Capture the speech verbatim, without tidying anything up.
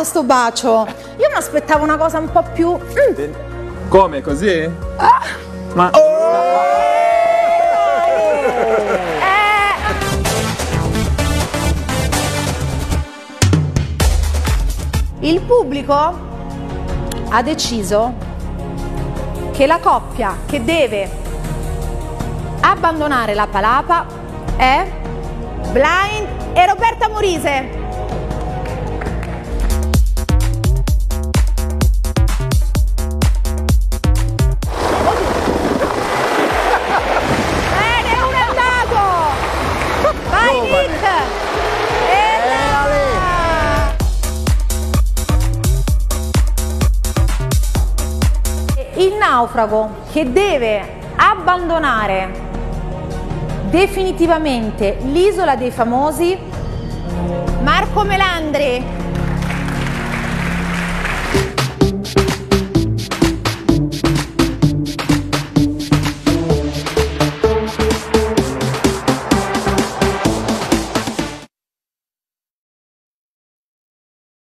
sto bacio. Io mi aspettavo una cosa un po' più... Mm. Come, così? Ah. Ma... Oh. Il pubblico ha deciso che la coppia che deve abbandonare la palapa è Blind e Roberta Morise. Bene, uno è andato! Vai Nick! Il naufrago che deve abbandonare definitivamente l'isola dei famosi, Marco Melandri.